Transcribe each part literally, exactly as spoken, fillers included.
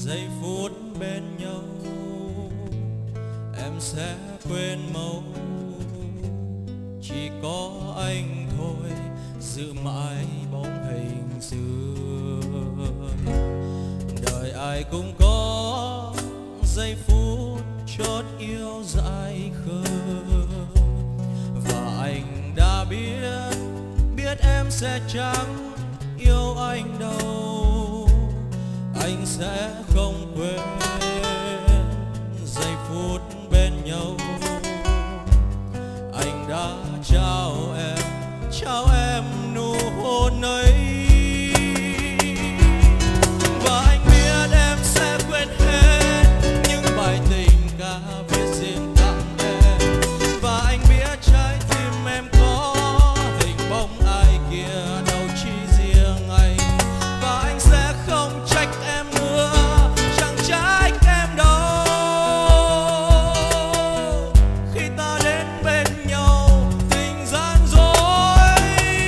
giây phút bên nhau em sẽ quên mau. Chỉ có anh thôi giữ mãi bóng hình xưa. Đời ai cũng có giây phút chót yêu dại khờ, và anh đã biết biết em sẽ chẳng yêu anh đâu. Anh sẽ không quên giây phút bên nhau. Anh đã trao em trao em nụ hôn ấy, và anh biết em sẽ quên hết những bài tình ca viết riêng tặng em. Và anh biết trái tim em có hình bóng ai kia, đâu chỉ riêng anh. Và anh sẽ không trách em nữa, chẳng trách em đâu. Khi ta đến bên nhau tình gian dối,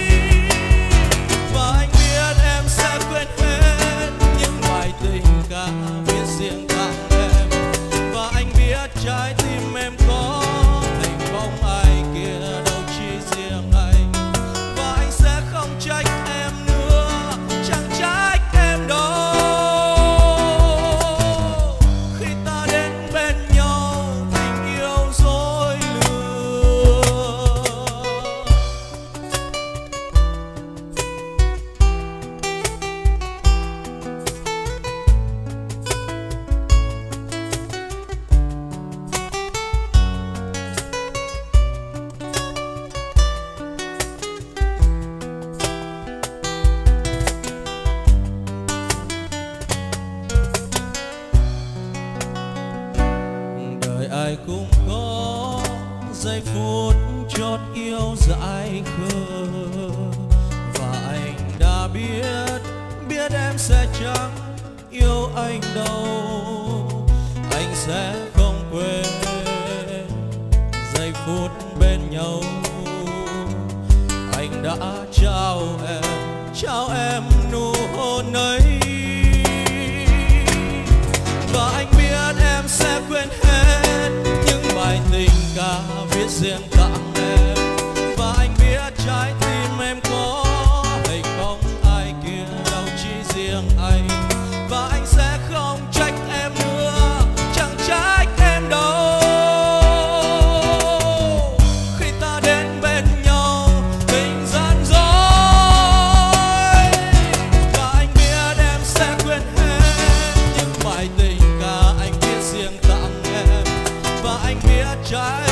và anh biết em sẽ quên hết những bài tình ca viết riêng tặng em. Và anh biết trái tim em có hình bóng ai kia, đâu chỉ riêng anh. Và anh sẽ không trách em nữa, chẳng trách em đâu. Khi ta đến bên nhau tình yêu dối lừa. Đời ai cũng có giây phút chót yêu dại khờ, và anh đã biết biết em sẽ chẳng yêu anh đâu. Anh sẽ không quên giây phút bên nhau. Anh đã trao em trao em nụ hôn ấy, và anh biết em sẽ quên hết những bài tình ca viết riêng tặng em. Và anh biết trái tim em có hình bóng ai kia, đâu chỉ riêng anh. Và anh sẽ không trách em nữa, chẳng trách em đâu. Khi ta đến bên nhau tình gian dối, và anh biết em sẽ quên hết những bài tình ca anh viết riêng tặng em. Và anh biết trái